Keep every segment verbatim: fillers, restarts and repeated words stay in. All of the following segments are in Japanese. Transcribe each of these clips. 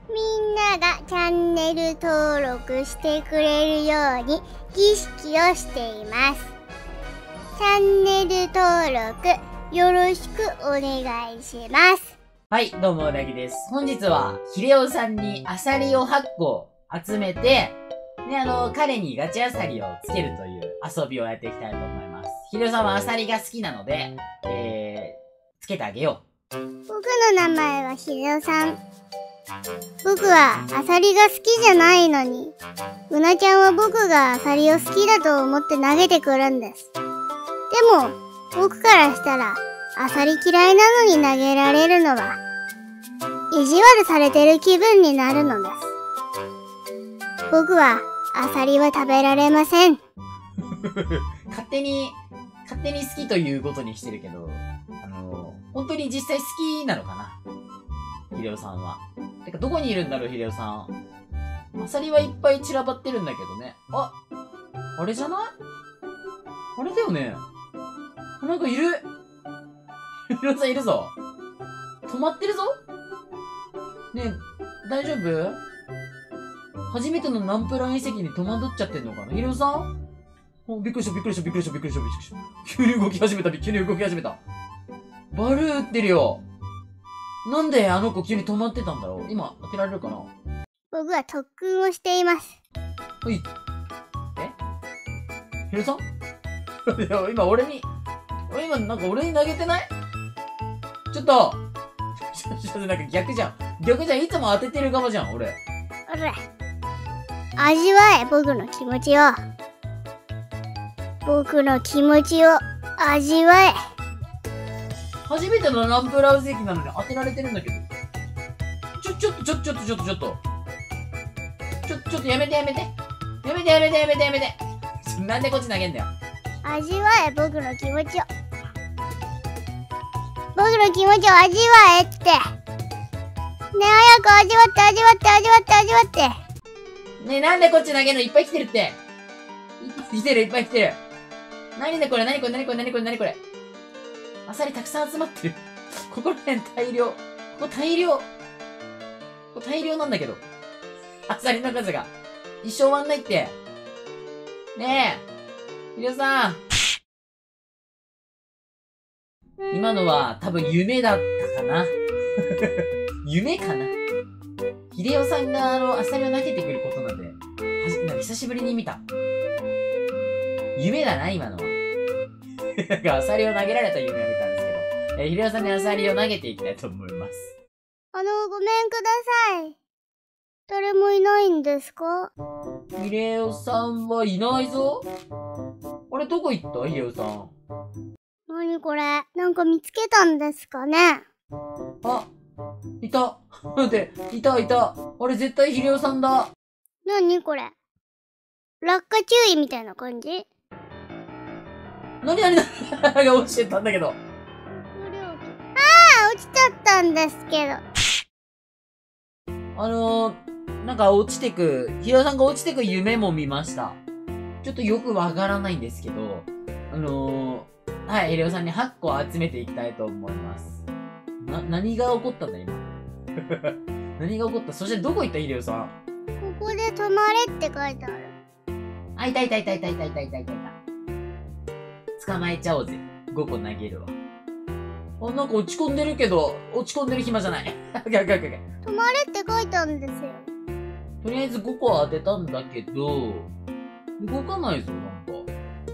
みんながチャンネル登録してくれるように儀式をしています。チャンネル登録よろしくお願いします。 はい、どうもうなぎです。本日は、ヒレオさんにアサリをはっこ集めて、で、あの、彼にガチアサリをつけるという遊びをやっていきたいと思います。ヒレオさんはアサリが好きなので、えー、つけてあげよう。 僕の名前はヒレオさん。僕はアサリが好きじゃないのに、うなちゃんは僕がアサリを好きだと思って投げてくるんです。でも、僕からしたら、アサリ嫌いなのに投げられるのは、意地悪されてる気分になるのです。僕は、アサリは食べられません。 勝手に、勝手に好きということにしてるけど、あの、本当に実際好きなのかなヒレオさんは。てか、どこにいるんだろう、ヒレオさん。アサリはいっぱい散らばってるんだけどね。あ、あれじゃないあれだよね。なんかいる。ヒレオさんいるぞ。止まってるぞ。ねえ、大丈夫？初めてのナンプラー遺跡に戸惑っちゃってんのかなヒレオさん？お、びっくりした、びっくりした、びっくりした、びっくりした、びっくりした。急に動き始めた、急に動き始めた。バルーってるよ。なんであの子急に止まってたんだろう今、当てられるかな僕は特訓をしています。 はい。えヒレさんいや、今俺に、俺今なんか俺に投げてないちょっとちょっとなんか逆じゃん。逆じゃん。いつも当ててる側じゃん、俺。 あれ。味わえ、僕の気持ちを。僕の気持ちを味わえ。 初めてのナンプラー遺跡なのに当てられてるんだけど。ちょ、ちょっと、ちょ、ちょっと、ちょっと、ちょっと。ちょ、ちょっとやめてやめて。やめてやめてやめてやめて。なんでこっち投げんだよ。 味わえ、僕の気持ちを。僕の気持ちを味わえって。ねえ、早く味わって味わって味わって味わって。 ねえ、なんでこっち投げるのいっぱい来てるって。来てる、いっぱい来てる。なにねこれ、なにこれ、なにこれ、なにこれ、なにこれ。アサリたくさん集まってる。ここら辺大量。ここ大量。ここ大量なんだけど。アサリの数が。一生終わんないって。ねえ。ヒレさん。今のは多分夢だったかな。夢かな。ヒレオさんがあの、アサリを投げてくることなんで、はじ、なんか久しぶりに見た。夢だな、今のは。なんかアサリを投げられた夢を見たんですけど、えー、ヒレオさんにアサリを投げていきたいと思います。 あの、ごめんください。誰もいないんですか？ ヒレオさんはいないぞ。あれ、どこ行ったヒレオさん。 なにこれ？なんか見つけたんですかね？ あ、いた。待って、いたいた。あれ、絶対ヒレオさんだ。 なにこれ？落下注意みたいな感じ？ なになになにが落ちてたんだけど。ああ、落ちちゃったんですけど。 あのー、なんか落ちてく、ヒレオさんが落ちてく夢も見ました。ちょっとよくわからないんですけど、あのー、はい、ヒレオさんにはっこ集めていきたいと思います。な、何が起こったんだ今。何が起こったそしてどこ行ったヒレオさん。 ここで止まれって書いてある。 あ、いたいたいたいたいたいたいたいたいた。捕まえちゃおうぜ。ごこ投げるわ。あ、なんか落ち込んでるけど、落ち込んでる暇じゃない。 止まれって書いたんですよ。 とりあえずごこ当てたんだけど、動かないぞ、なんか。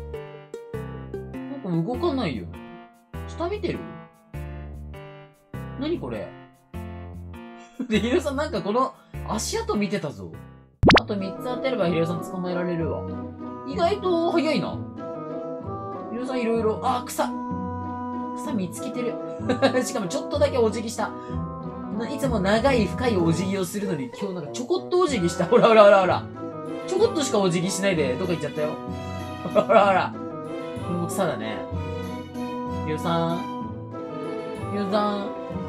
なんか動かないよ。下見てる？何これ？で、ヒレさんなんかこの足跡見てたぞ。あとみっつ当てればヒレさん捕まえられるわ。意外と早いな。ヒレさんいろいろ、あ、草。草見つけてる。しかもちょっとだけお辞儀した。いつも長い深いお辞儀をするのに今日なんかちょこっとお辞儀した。ほらほらほらほら。ちょこっとしかお辞儀しないでどこ行っちゃったよ。ほらほらほら。これも草だね。ヒレさん。ヒレさん。あ、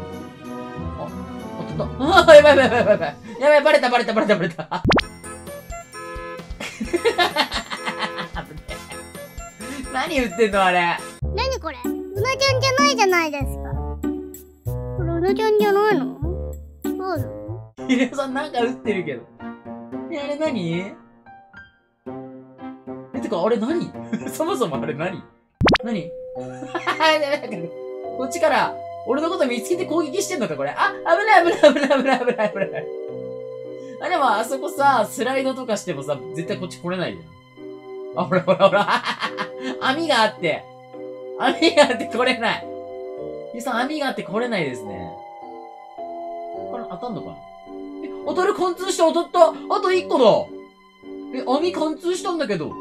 あ、飛んだ。あ、やばいやばいやばいやばい。やばい、バレたバレたバレたバレた。何言ってんのあれ。 なにこれ？うなちゃんじゃないじゃないですか。これうなちゃんじゃないの？そうなの？ ヒレオさんなんか撃ってるけど。え、あれ何え、てか、あれ何そもそもあれ何何こっちから、俺のこと見つけて攻撃してんのか、これ。あ、危ない危ない危ない危ない危ない危ない。あ、でも、あそこさ、スライドとかしてもさ、絶対こっち来れないじゃん。あ、ほらほらほら。網があって。網があって来れない。ゆうさん、網があって来れないですね。これ当たんのかな。え、当たる、貫通して当たった。あといっこだ。え、網貫通したんだけど。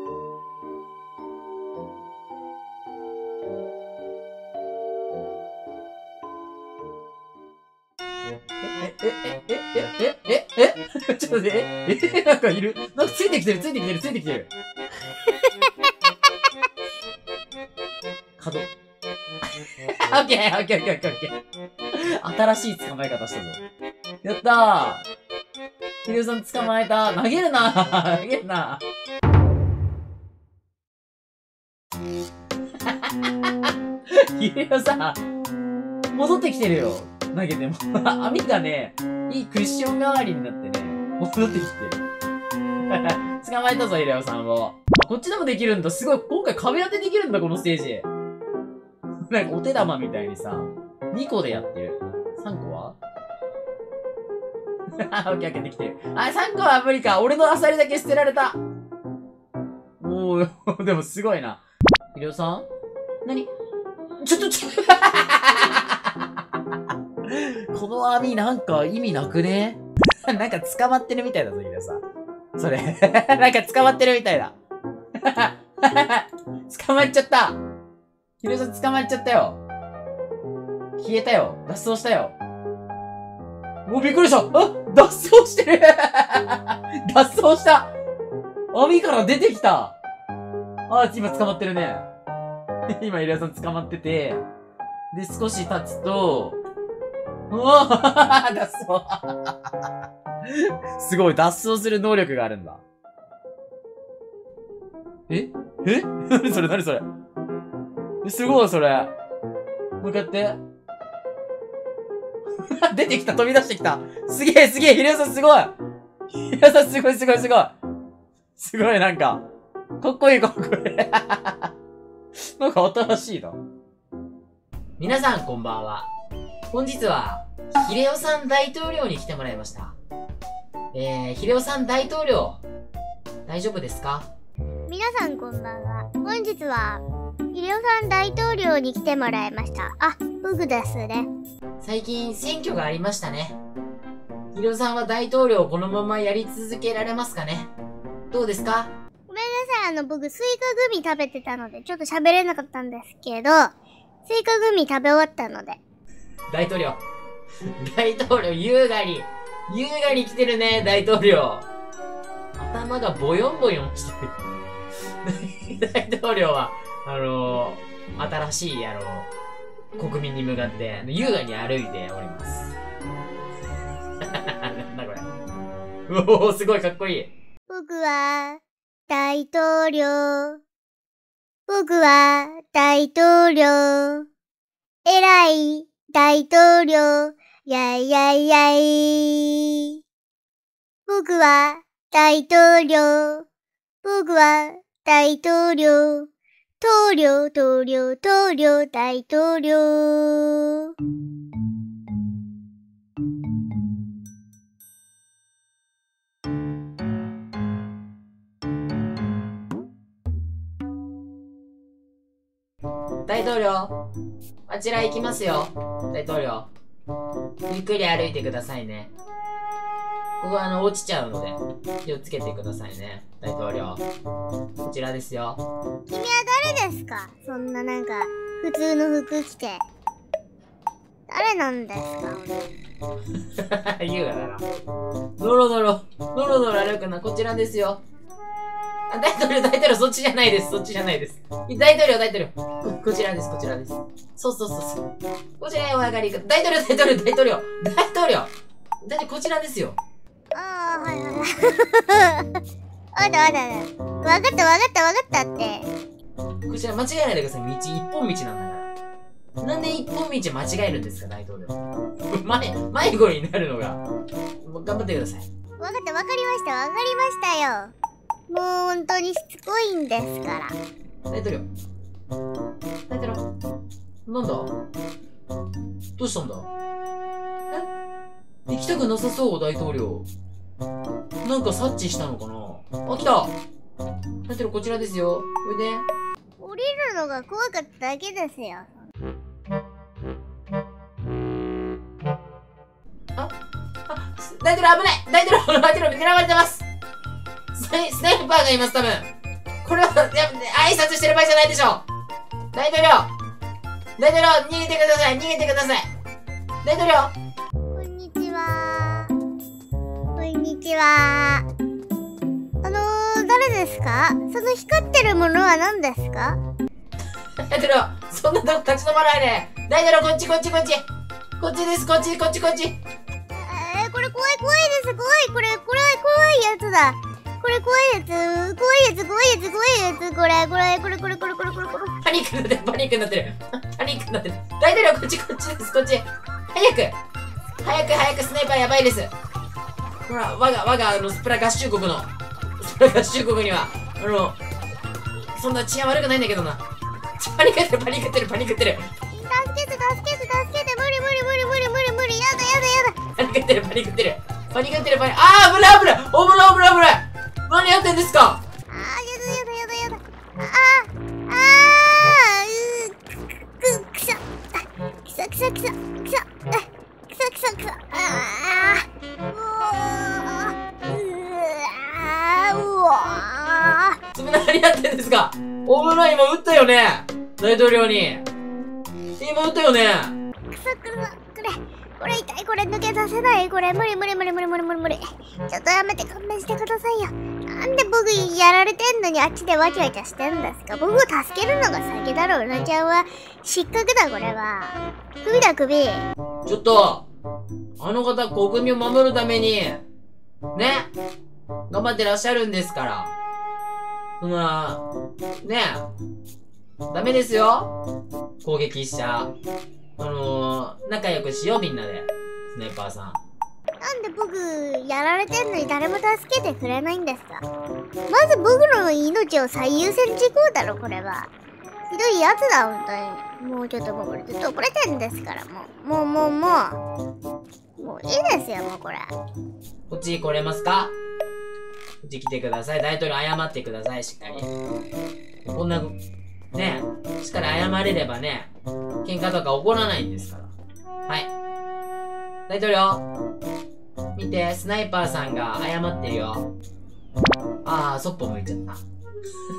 え、え、え、え、え、え、え、え、ちょっと待って、え、え、なんかいる。なんかついてきてる、ついてきてる、ついてきてる。角。オッケー、オッケー、オッケー、オッケー、オッケー。新しい捕まえ方したぞ。やったー。ヒデオさん捕まえた。投げるなー。投げるなー。ヒデオさん、戻ってきてるよ。投げても。網がね、いいクッション代わりになってね、戻ってきてる。捕まえたぞ、ヒデオさんを。こっちでもできるんだ。すごい。今回壁当てできるんだ、このステージ。なんかお手玉みたいにさ、にこでやってる。さんこはオッケーオッケーできてる。あ、さんこは無理か。俺のアサリだけ捨てられた。おー、でもすごいな。ヒデオさん何ちょっとちょっとこの網なんか意味なくねなんか捕まってるみたいだぞ、ヒデオさん。それ。なんか捕まってるみたいだ。捕まっちゃった。ヒデオさん捕まっちゃったよ。消えたよ。脱走したよ。もうびっくりした。あ、脱走してる脱走した網から出てきた。あ、今捕まってるね。今、ヒデオさん捕まってて、で、少し経つと、うわぁ脱走すごい、脱走する能力があるんだ。ええ何それ何それすごい、それ。もう一回やって。出てきた、飛び出してきた。すげえ、すげえ、ヒデオさんすごい。ヒデオさんすごい、すごい、すごい。すごい、なんか、かっこいい、かっこいい。なんか新しいな。皆さんこんばんは。本日は、ヒデオさん大統領に来てもらいました。えー、ヒデオさん大統領、大丈夫ですか？ 皆さんこんばんは。本日は、ヒデオさん大統領に来てもらいました。あ、僕ですね。 最近選挙がありましたね。ヒデオさんは大統領をこのままやり続けられますかね？どうですか？ ごめんなさい、あの、僕、スイカグミ食べてたので、ちょっと喋れなかったんですけど、スイカグミ食べ終わったので。 大統領。大統領、優雅に。優雅に来てるね、大統領。頭がボヨンボヨンしてる。大統領は、あのー、新しい、あのー、国民に向かって、優雅に歩いております。なんだこれ。おー、すごいかっこいい。 僕は、大統領。僕は、大統領。偉い、大統領。やいやいやい。僕は、大統領。僕は、大統領。統領、統領、統領、大統領。 大統領、あちら行きますよ。大統領。ゆっくり歩いてくださいね。ここあの、落ちちゃうので、気をつけてくださいね。大統領。こちらですよ。 君は誰ですか？そんななんか、普通の服着て。誰なんですか？ 優雅だな。ノロノロ、ノロノロ歩くな。こちらですよ。あ、大統領、大統領、そっちじゃないです。そっちじゃないです。大統領、大統領。こ、こちらです、こちらです。そうそうそうそう。こちらへお上がりく。大統領、大統領、大統領。大統領。だってこちらですよ。 ああ、はいはいはい。あだあだあだ。わかったわかったわかったって。 こちら間違えないでください。道、一本道なんだから。なんで一本道間違えるんですか、大統領。前、迷子になるのが頑張ってください。 わかった、わかりました、わかりましたよ。もう本当にしつこいんですから。 大統領。大統領。なんだ？どうしたんだ？え？行きたくなさそう、大統領。なんか察知したのかな？あ、来た！大統領、こちらですよ。おいで。 降りるのが怖かっただけですよ。 あ、あ、大統領危ない！大統領、大統領狙われてます！スナイ、スナイパーがいます、多分。これは、や、挨拶してる場合じゃないでしょ。大統領、大統領、逃げてください、逃げてください。大統領。 こんにちは。こんにちは。あのー、誰ですか？その光ってるものは何ですか？ 大統領、そんなとこ立ち止まらないで。大統領、こっち、こっち、こっち。こっちです、こっち、こっち、こっち。 えー、これ怖い、怖いです、怖い、これ、これ、怖いやつだ。これ怖いやつ、怖いやつ、怖いやつ、怖いやつ、これ、これ、これ、これ、これ、これ、これ、これ。 パニックになってる、パニックになってる。パニックになってる。大統領、こっち、こっちです、こっち。早く早く早く、スナイパーやばいです。ほら、我が、我が、あの、スプラ合衆国の、スプラ合衆国には、あの、そんな治安悪くないんだけどな。パニックってる、パニックってる、パニックってる。 助けて、助けて、助けて、無理、無理、無理、無理、無理、無理、やだ、やだ、やだ。 パニックってる、パニックってる。パニックってる、パニック。あー、危ない、危ない、危ない、危ない、危ない。何やってんですか？ あー、やだ、やだ、やだ、やだ。あー、あー、うー、く、くさ。くさ、くさ、くさ、くさ。くさ、くさ、くさ。あー、うわー、うわー、うわー。 つぶ何やってんですか？危ない、今撃ったよね、大統領に。今撃ったよね。 くさ、くさ、これ、これ痛い、これ抜け出せない、これ、無理、無理、無理、無理、無理、無理、無理。ちょっとやめて、勘弁してくださいよ。なんで僕やられてんのにあっちでわちゃわちゃしてんですか？僕を助けるのが先だろ、うなちゃんは。失格だ、これは。首だ、首。 ちょっと、あの方、国民を守るために、ね、頑張ってらっしゃるんですから。そんな、ね、ダメですよ。攻撃しちゃ。あのー、仲良くしよう、みんなで。スナイパーさん。 なんで僕、やられてんのに誰も助けてくれないんですか？まず僕の命を最優先事項だろ、これは。ひどいやつだ、本当に。もうちょっともうこれずっと遅れてんですから、もう。もう、もう、もう。もういいですよ、もうこれ。 こっち来れますか？こっち来てください。大統領謝ってください、しっかり。こんな、ね、しっかり謝れればね、喧嘩とか起こらないんですから。はい。大統領見て、スナイパーさんが謝ってるよ。あー、そっぽ向いちゃった。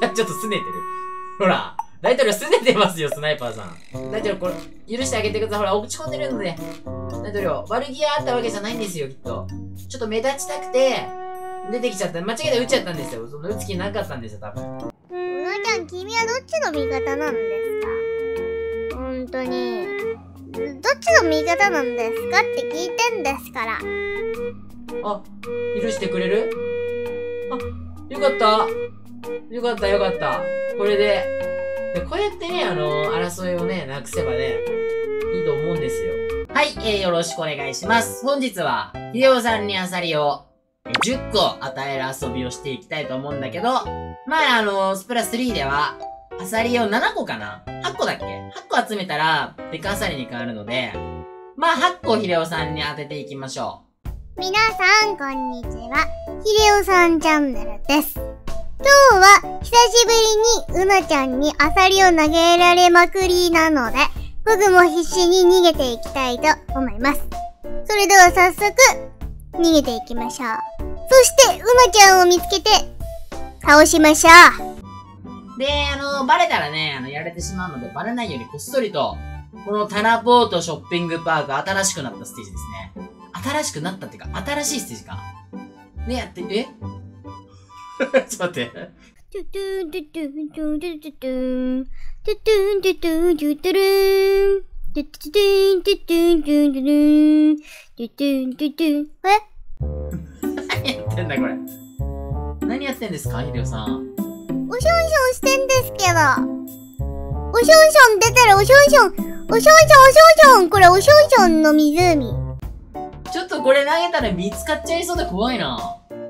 ちょっと拗ねてる。ほら、大統領拗ねてますよ、スナイパーさん。大統領、これ、許してあげてください。ほら、落ち込んでるので。大統領、悪気があったわけじゃないんですよ、きっと。ちょっと目立ちたくて、出てきちゃった。間違えて撃っちゃったんですよ。その撃つ気なかったんですよ、多分。 うなちゃん、君はどっちの味方なんですか？本当に。どっちの味方なんですかって聞いてんですから。 あ、許してくれる？あ、よかった。よかったよかった。これで、でこうやってね、あの、争いをね、なくせばね、いいと思うんですよ。はい、えー、よろしくお願いします。本日は、ひでおさんにアサリをじゅっこ与える遊びをしていきたいと思うんだけど、まあ、あの、スプラスリーでは、アサリをななこかな ?はっ 個だっけ ?はっ 個集めたら、デカアサリに変わるので、まあ、はっこひでおさんに当てていきましょう。皆さん、こんにちは。ひでおさんチャンネルです。今日は、久しぶりにうなちゃんにアサリを投げられまくりなので、僕も必死に逃げていきたいと思います。それでは早速、逃げていきましょう。そして、うなちゃんを見つけて、倒しましょう。 で、あの、バレたらね、あの、やられてしまうので、バレないようにこっそりと、このタナポートショッピングパーク、新しくなったステージですね。新しくなったっていうか、新しいステージか。ね、やって、えちょっと待って。トゥトゥントゥトゥントゥントゥトゥトゥントゥトゥントゥトゥントゥトゥルーントゥトゥトゥントゥトゥントゥントゥルーントゥトゥントゥトゥンえ何やってんだこれ。何やってんですかひでおさん。 おしょんしょんしてんですけど。おしょんしょん出てる、おしょんしょん。おしょんしょん、おしょんしょん。これおしょんしょんの湖。 ちょっとこれ投げたら見つかっちゃいそうで怖いな。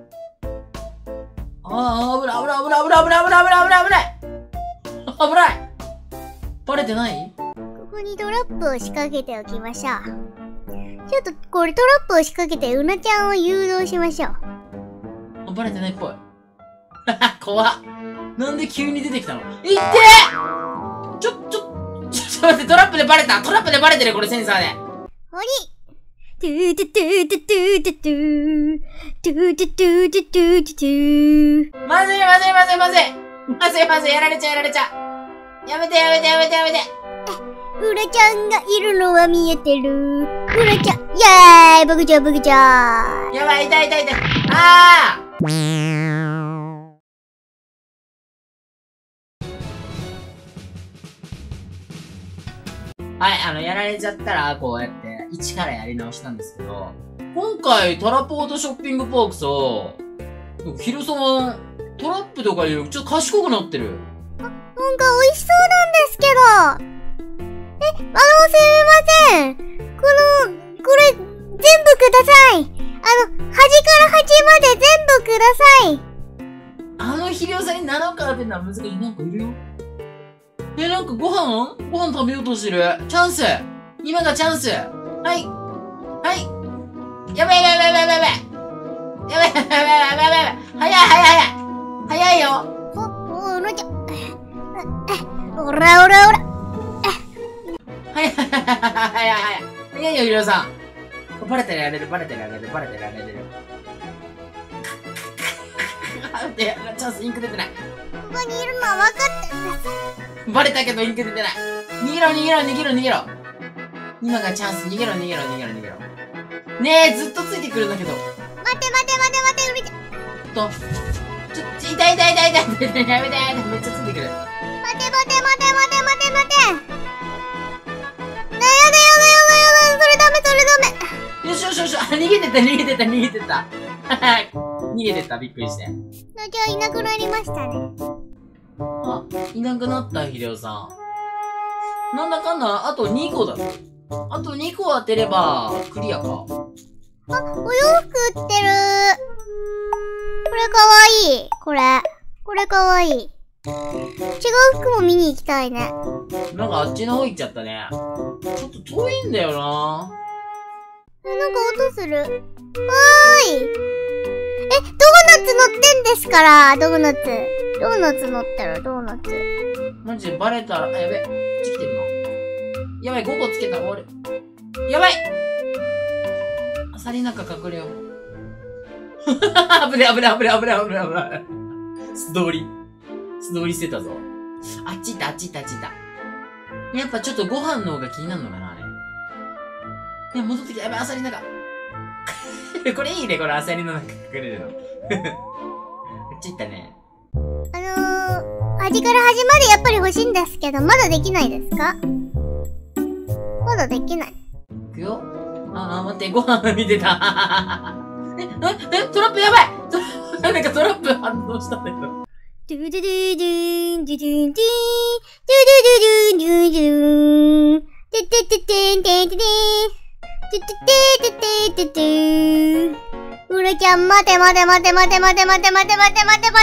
ああ、危ない危ない危ない危ない危ない危ない危ない危ない危ない。バレてない？ ここにトラップを仕掛けておきましょう。ちょっとこれトラップを仕掛けてうなちゃんを誘導しましょう。 あ、バレてないっぽい。怖っ。なんで急に出てきたの？いってー！ちょ、ちょ、ちょっと待って、トラップでバレた！トラップでバレてるこれセンサーで。 ほり！トゥートゥトゥトゥトゥトゥトゥトゥトゥトゥトゥトゥトゥトゥ。 まずいまずいまずいまずいまずいまずい、やられちゃうやられちゃう。やめてやめてやめてやめて。 うらちゃんがいるのは見えてる。うらちゃん、イェーイ、僕ちゃん僕ちゃん。 やばい、痛い痛い痛い。あーはい、あの、やられちゃったら、こうやって、一からやり直したんですけど、今回、タラポートショッピングパークさ、ヒロさん、トラップとかよりちょっと賢くなってる。 あ、なんか美味しそうなんですけど。え、あの、すみません。この、これ、全部ください。あの、端から端まで全部ください。 あのヒロさんになのかってのは難しい。なんかいるよ。え、なんかご飯ご飯食べようとしてる。チャンス今がチャンス。はい。はい。やばいやばいやばいやばいやばい。やばいやばいやばいやばいやばい。早い早い早い。早いよ。 お、お、うなちゃん。おらおらおら。 早い早い早い早い早いよ、ヒロさん。バレたらやれる、バレたらやれる、バレたらやれる。待って、チャンスインク出てない。 ここにいるのは分かってるんです。 バレたけどインク出てない。逃げろ逃げろ逃げろ逃げろ。今がチャンス。逃げろ逃げろ逃げろ逃げろ。ねえ、ずっとついてくるんだけど。 待て待て待て待て、うりちゃん。 と、ちょ、ち、痛い痛い痛い痛い痛い痛い。やめてやめて、めっちゃついてくる。 待て待て待て待て待て待て。なやだやだやだやだ、それダメそれダメ。 よしよしよし、あ、逃げてった逃げてった逃げてった。逃げてった、びっくりして。 なじゃあいなくなりましたね。 あ、いなくなった、ヒデオさん。なんだかんだ、あとにこだぞ。あとにこ当てれば、クリアか。 あ、お洋服売ってる。これかわいい。これ。これかわいい。違う服も見に行きたいね。 なんかあっちの方行っちゃったね。ちょっと遠いんだよな。 え、なんか音する。わーい。え、ドーナツ乗ってんですから、ドーナツ。ドーナツ乗ってる、ドーナツ。 マジでバレたら、あ、やべ。こっち来てるな。やばい、ごこつけたら終わる。やばいアサリなんか隠れよう。危ね危ね危ね危ね危ね危ね。素通り。素通りしてたぞ。あっち行った、あっち行った、あっち行った。やっぱちょっとご飯の方が気になるのかな、あれ。ね、戻ってきた。やばい、アサリの中。これいいね、これアサリの中隠れるの。あっち行ったね。 あのー、端から端までやっぱり欲しいんですけど、まだできないですか？まだできない。 いくよ。あー、待って、ご飯見てた。え、え、え、トラップやばいトラなんかトラップ反応したんだけど。 ドゥドゥドゥドゥン、ドゥドゥンドゥン、ドゥドゥドゥン、ドゥドゥドゥン、ドゥドゥドゥン、ドゥドゥドゥン、ドゥドゥドゥン、ドゥドゥドゥン、ドゥドゥ。うらちゃん、待て待て待て待て待て待て待て待て待て待て。待て待て待て待て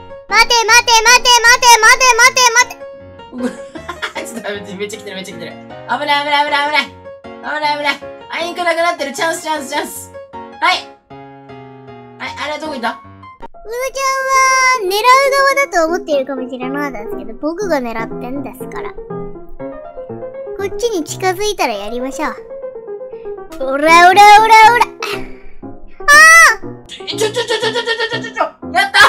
待て待て待て。 ちょっと待って、めっちゃ来てるめっちゃ来てる。危ない危ない危ない危ない。危ない危ない。あ、インクなくなってる。チャンスチャンスチャンス。はい。はい、あれはどこ行った？ うらちゃんは、狙う側だと思っているかもしれないですけど、僕が狙ってんですから。こっちに近づいたらやりましょう。おらおらおらおら。ああ！ ちょちょちょちょちょちょちょちょちょやった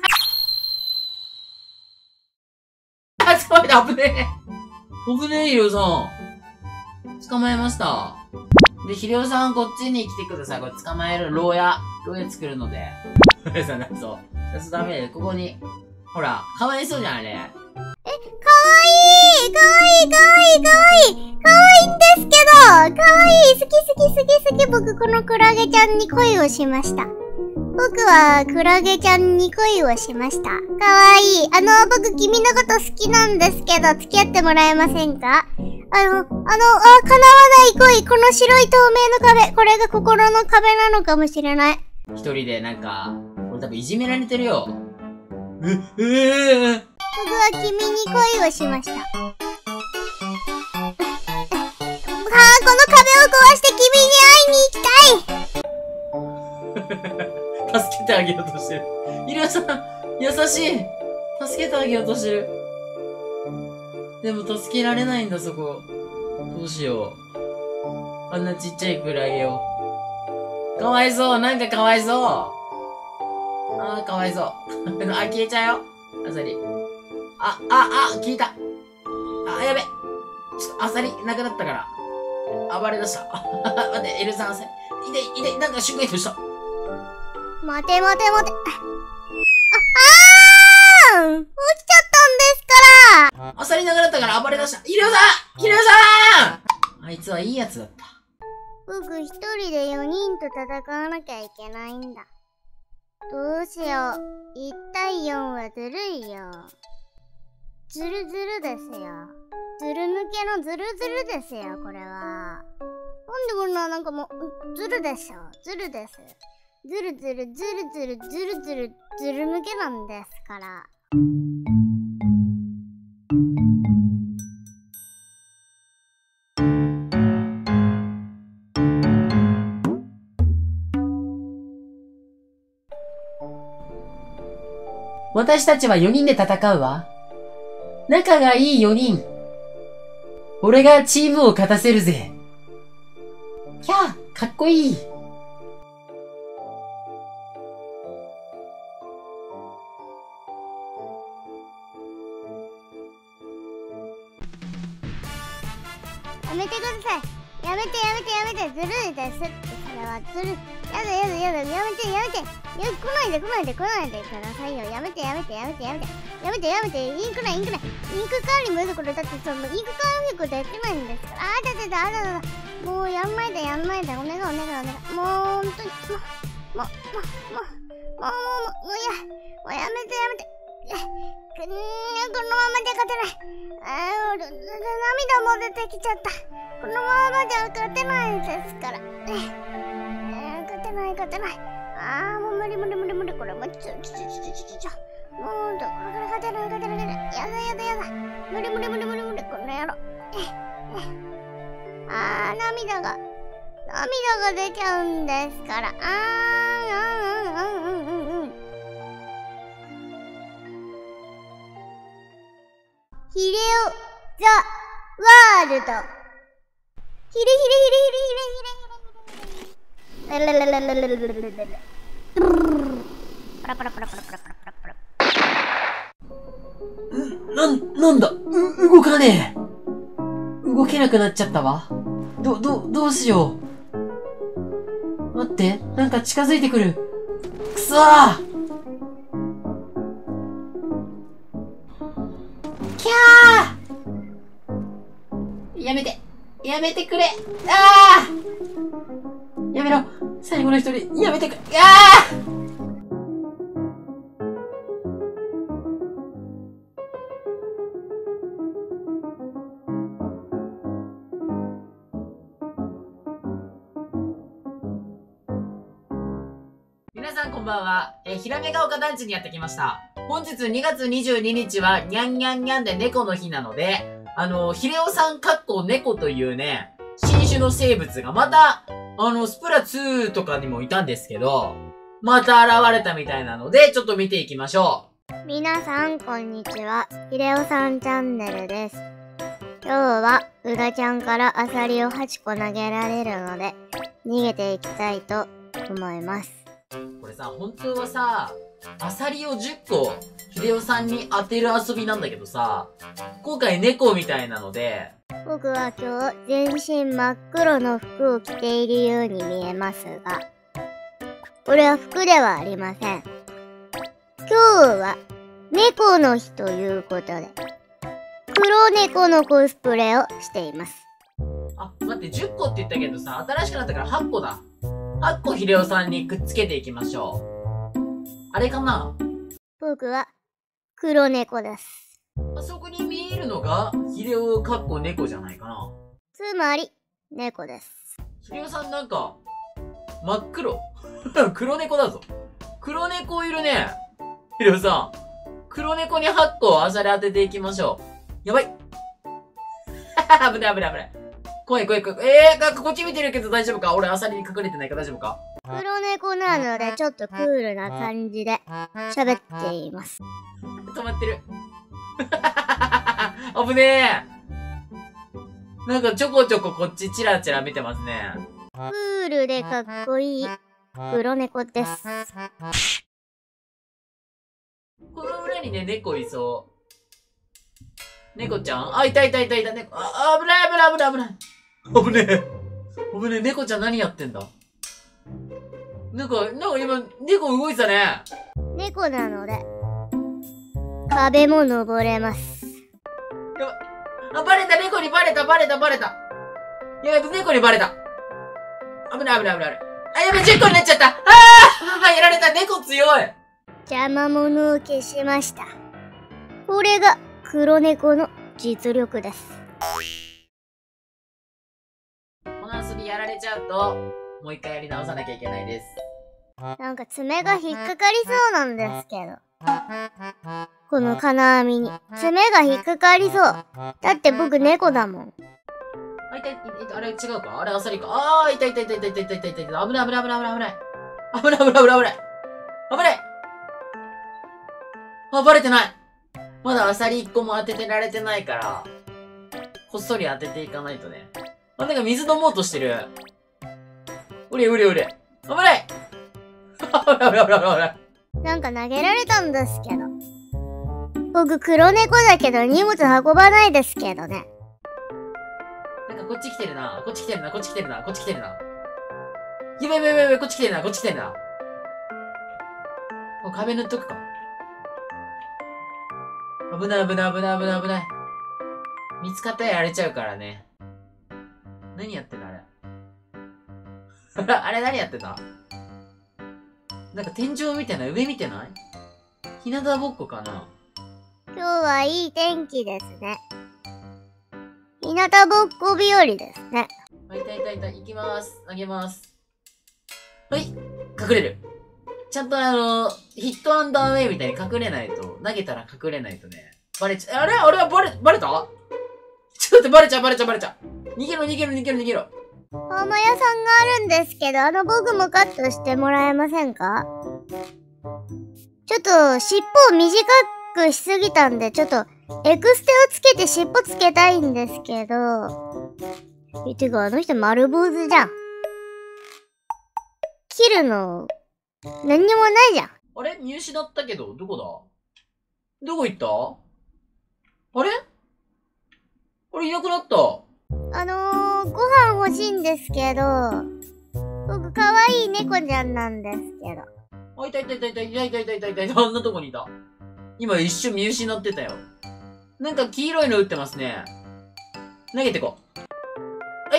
あ、捕まえた、危ねえ。危ねえ、ヒロさん。捕まえました。で、ヒロさん、こっちに来てください。これ捕まえる、牢屋。牢屋作るので。ヒロさん、なんそう。そうダメで、ここに。ほら、かわいそうじゃん、あれ。 え、かわいいかわいいかわいいかわいいかわいいんですけどかわいい好き好き好き好き僕このクラゲちゃんに恋をしました。僕はクラゲちゃんに恋をしました。かわいい。あの、僕君のこと好きなんですけど、付き合ってもらえませんか？ あの、あの、あ、叶わない恋、この白い透明の壁、これが心の壁なのかもしれない。 一人でなんか、俺多分いじめられてるよ。え、えぇ、ー、 僕は君に恋をしました。ああ、この壁を壊して君に会いに行きたい助けてあげようとしてる。イルさん、優しい。助けてあげようとしてる。でも助けられないんだ、そこ。どうしよう。あんなちっちゃいクラゲを。かわいそう、なんかかわいそう。あー、かわいそう。あ、消えちゃうよ。アサリ。あ、あ、あ、消えた。あ、やべ。ちょっとアサリなくなったから。暴れ出した。待って、エルさんアサリ。痛い、痛い、なんか瞬間移動した。 待て待て待て。あ、あーん落ちちゃったんですから。 アサリなくなったから暴れ出した。ヒレオさんヒレオさんあいつはいいやつだった。 僕一人でよにんと戦わなきゃいけないんだ。どうしよう。いち対よんはずるいよ。ずるずるですよ。ずる抜けのずるずるですよ、これは。なんでこんな、なんかもう、ずるでしょ。ずるです。ずるずるずるずるずるずるずる抜けなんですから。 私たちはよにんで戦うわ。仲がいいよにん。俺がチームを勝たせるぜ。キャー、かっこいい。 やめてください。やめてやめてやめて。ずるいですって。それはずるい。やだやだやだ。やめてやめて。いや、来ないで来ないで来ないでくださいよ。やめてやめてやめてやめて。やめてやめて。インクないインクない。インク管理むずこれだってそのインク管理できないんですから。あだだだあだだだ。もうやんないでやんないで。お願いお願いお願い。もうほんとに。もう、もう、もう、もう、もう、もう、もうや。もうやめてやめて。このままじゃ勝てない。あー、涙も出てきちゃった。このままじゃ勝てないですから。えー、勝てない勝てない。あー、もう無理無理無理無理。これもうちょちょちょちょちょちょ。もうどこから勝てない勝てない勝てない。やだやだやだ。無理無理無理無理無理。この野郎。ええ。あー、涙が涙が出ちゃうんですから。あー、あー、うんうんうんうんうん。ヒレオザワールド。ヒレヒレヒレヒレヒレヒレヒレヒレ。ララララララララララ。パラパラパラパラパラパラパラパラ。 な、なんだう、動かねえ。動けなくなっちゃったわ。ど、ど、どうしよう。待って、なんか近づいてくる。くそーキャーやめてやめてくれあーやめろ最後の一人やめてくれあー皆さんこんばんは。えー、ひらめが丘団地にやってきました。本日にがつにじゅうににちは、にゃんにゃんにゃんで猫の日なので、あの、ヒレオさんかっこ猫というね、新種の生物がまた、あの、スプラツーとかにもいたんですけど、また現れたみたいなので、ちょっと見ていきましょう。皆さん、こんにちは。ヒレオさんチャンネルです。今日は、うなちゃんからアサリをはちこ投げられるので、逃げていきたいと思います。 これさ、本当はさ、アサリをじゅっこ、ヒデオさんに当てる遊びなんだけどさ、今回猫みたいなので、 僕は今日、全身真っ黒の服を着ているように見えますが、これは服ではありません。今日は、猫の日ということで、黒猫のコスプレをしています。 あ、待って、じゅっこって言ったけどさ、新しくなったからはっこだ。はっこヒデオさんにくっつけていきましょう。あれかな？ 僕は黒猫です。 あそこに見えるのが、ヒレオかっこ猫じゃないかな。 つまり、猫です。 ヒレオさんなんか、真っ黒。黒猫だぞ。黒猫いるね。ヒレオさん。黒猫にはっこアサリ当てていきましょう。やばい。危ない危ない危ない。怖い怖い怖い。えー、なんかこっち見てるけど大丈夫か？俺アサリに隠れてないか大丈夫か？ 黒猫なのでちょっとクールな感じで喋っています。 止まってる。危ねえ。なんかちょこちょここっちチラチラ見てますね。 クールでかっこいい黒猫です。 この裏にね、猫いそう。猫ちゃんあ、いたいたいたいた、猫。あ、危ない危ない危ない危ない。危ねえ。危ねえ、猫ちゃん何やってんだ？なんか、なんか今、猫動いてたね。 猫なので、壁も登れます。 やば、あ、バレた、猫にバレた、バレた、バレた。やばい、猫にバレた。危ない危ない危ない。あ、やばい、じゅっこになっちゃった。ああ、やられた、猫強い。 邪魔者を消しました。これが黒猫の実力です。 この遊びやられちゃうと、もう一回やり直さなきゃいけないです。 なんか爪が引っかかりそうなんですけど。この金網に爪が引っかかりそう。だって僕猫だもん。 あ、いたいた、あれ違うか？あれアサリか。あー、いたいたいたいたいたいたいたいたいた。危ない危ない危ない危ない危ない。危ない危ない危ない危ない。危ない。あ、バレてない。まだアサリ一個も当ててられてないから、こっそり当てていかないとね。あ、なんか水飲もうとしてる。うれうれうれ。危ない。危ない危ない危ない危ない。 なんか投げられたんですけど。僕黒猫だけど荷物運ばないですけどね。 なんかこっち来てるな。こっち来てるな。こっち来てるな。こっち来てるな。やべやべやべやべ、こっち来てるな。こっち来てるな。もう壁塗っとくか。危ない危ない危ない危ない危ない。見つかったらやれちゃうからね。何やってんのあれ。あれ何やってんだ？なんか天井みたいな、上見てない？日向ぼっこかな？ 今日はいい天気ですね。日向ぼっこ日和ですね。 あ、いたいたいた。行きまーす。投げます。はい。隠れる。ちゃんとあの、ヒットアンダーウェイみたいに隠れないと、投げたら隠れないとね、バレちゃう。あれあれはバレ、バレた？ちょっと待って、バレちゃうバレちゃうバレちゃう。逃げろ逃げろ逃げろ逃げろ。 パーマ屋さんがあるんですけど、あの僕もカットしてもらえませんか？ちょっと尻尾を短くしすぎたんで、ちょっとエクステをつけて尻尾つけたいんですけど。え、てかあの人丸坊主じゃん。切るの、何にもないじゃん。 あれ見失ったけど、どこだ？どこ行った？あれあれいなくなった。 あのー、ご飯欲しいんですけど、僕可愛い猫ちゃんなんですけど。 あ、いたいたいたいたいたいたいたいたいたいた。あんなとこにいた。今一瞬見失ってたよ。なんか黄色いの撃ってますね。投げてこう。はい。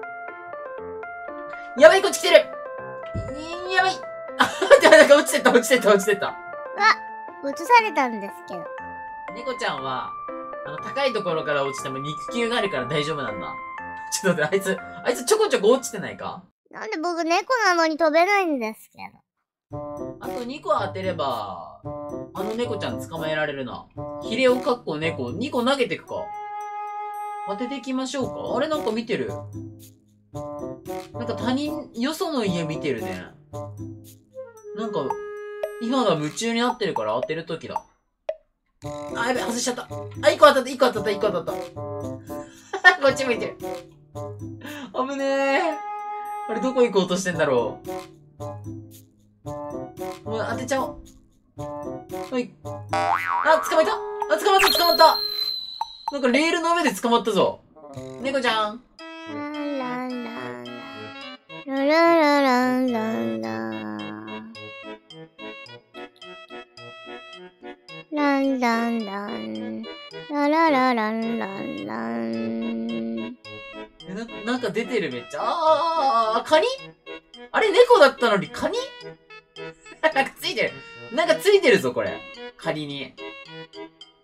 やばい、こっち来てる。やばい。あ、待って、なんか落ちてった、落ちてった、落ちてった。 うわ、落とされたんですけど。 猫ちゃんは、あの、高いところから落ちても肉球があるから大丈夫なんだ。ちょっと待って、あいつ、あいつちょこちょこ落ちてないか？ なんで僕猫なのに飛べないんですけど。あとにこ当てれば、あの猫ちゃん捕まえられるな。ヒレオかっこ猫、にこ投げてくか。当てていきましょうか。あれなんか見てる。なんか他人、よその家見てるね。なんか、今が夢中になってるから当てるときだ。あ、やべ、外しちゃった。あ、いっこ当たった、いっこ当たった、いっこ当たった。こっち向いてる。危ねえ。あれ、どこ行こうとしてんだろう。もう当てちゃおう。はい。あ、捕まえた。あ、捕まった、捕まった。なんかレールの上で捕まったぞ。猫ちゃん。 ランランランランララランランランランランランラララランランラン。 え、な、なんか出てるめっちゃ。あー、カニ？あれ猫だったのにカニ？なんかついてる。なんかついてるぞこれ。カニに。